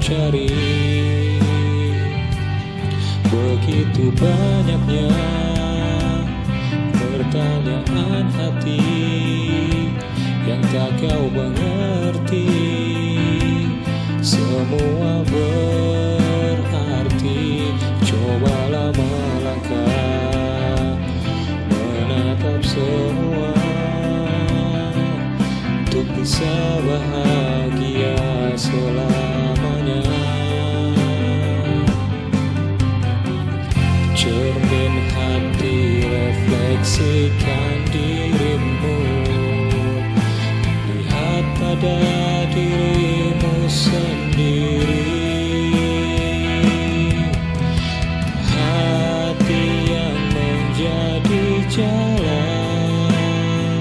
cari. Begitu banyaknya pertanyaan hati yang tak kau mengerti. Semua berarti, cobalah melangkah, menatap semua untuk bisa bahagia selamanya. Cermin hati, refleksikan dirimu, lihat pada dirimu sendiri. Hati yang menjadi jalan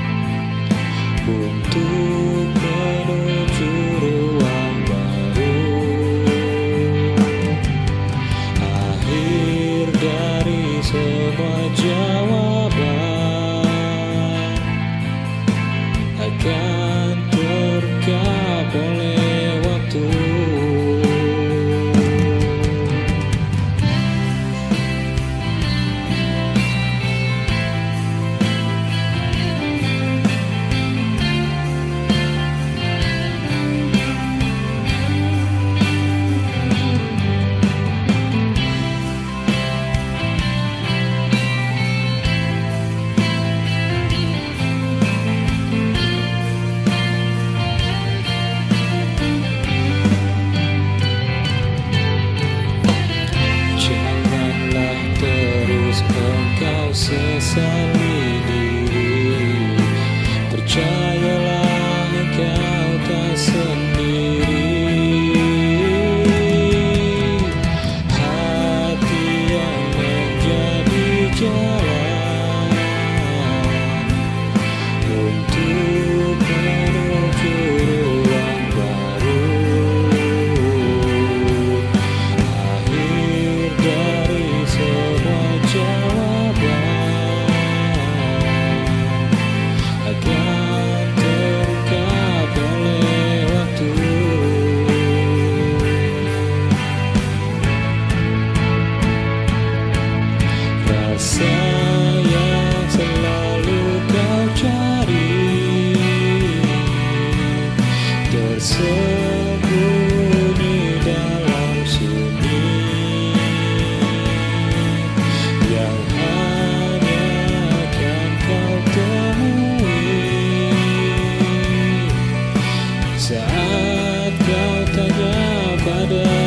untuk menuju ruang baru. Akhir dari semua jawaban akan terungkap oleh waktu. Engkau sesali diri, percayalah engkau tak sendiri. Hati yang menjadi jalan untuk menuju ruang baru. Akhir dari semua jawaban akan terungkap oleh waktu. Rasa yang selalu kau cari tersembunyi dalam sunyi, yang hanya akan kau temui saat kau tanya pada